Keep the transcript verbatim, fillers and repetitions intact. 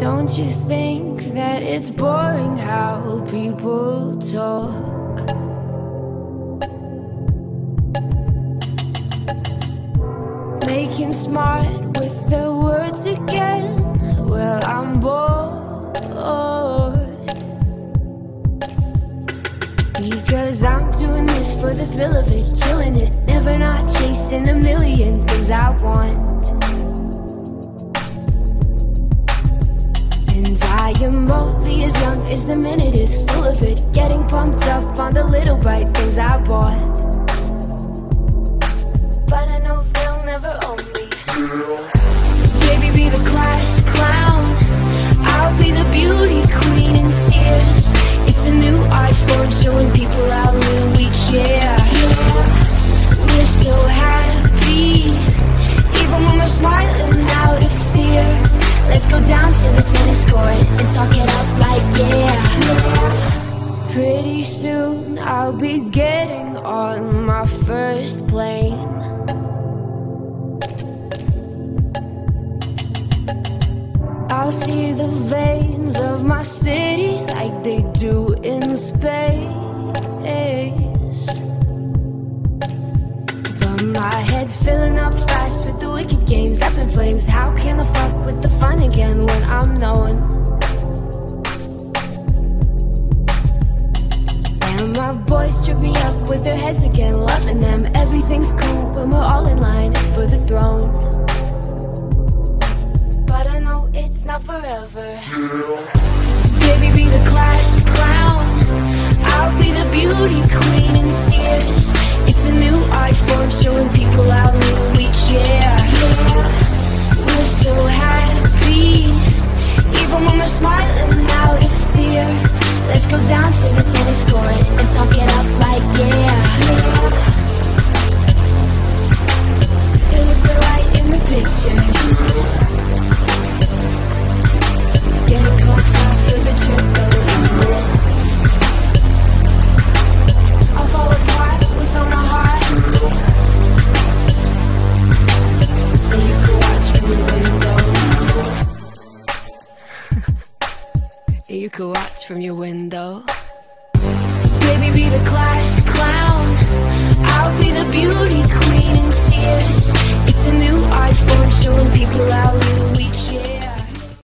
Don't you think that it's boring how people talk? Making smart with their words again. Well, I'm bored, because I'm doing this for the thrill of it, killing it, never not chasing a million things I want. And I am only as young as the minute is full of it, getting pumped up on the little bright things I bought. But I know they'll never own me. Baby, be the class clown, I'll be the beauty queen in tears. It's a new art form showing people how little we care. We're so happy, even when we're smiling out of fear. Let's go down to the tennis court and talk it up like yeah. Pretty soon I'll be getting on my first plane. I'll see the veins of my city like they do in space. But my head's filling up fast with the wicked games up in flames. How can I fuck with the fun again when I'm knowing? And my boys trip me up with their heads again, loving them. Everything's cool when we're all in line for the throne. But I know it's not forever. Baby, be the class clown, I'll be the beauty queen in tears. It's a new art form showing people how little we care. We're so happy, even when we're smiling out of fear. Let's go down to the tennis court and talk it up like yeah. It looked alright in the pictures. Getting caught up for the trip though, isn't it? I'll fall apart without a heart. And you could watch from your window. You could watch from your window. Baby, be the class clown, I'll be the beauty queen in tears. It's a new art form showing people how little we care.